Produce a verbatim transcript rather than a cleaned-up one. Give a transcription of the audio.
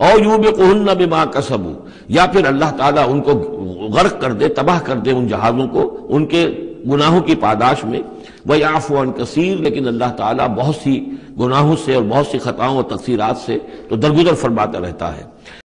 और यूबिकुहुन्ना बिमा कसबू, या फिर अल्लाह ताला उनको गर्क कर दे, तबाह कर दे उन जहाजों को उनके गुनाहों की पादाश में। वह याफू अन कसीर, लेकिन अल्लाह ताला बहुत सी गुनाहों से और बहुत सी खताओं और तकसीरात से तो दरगुजर फरमाता रहता है।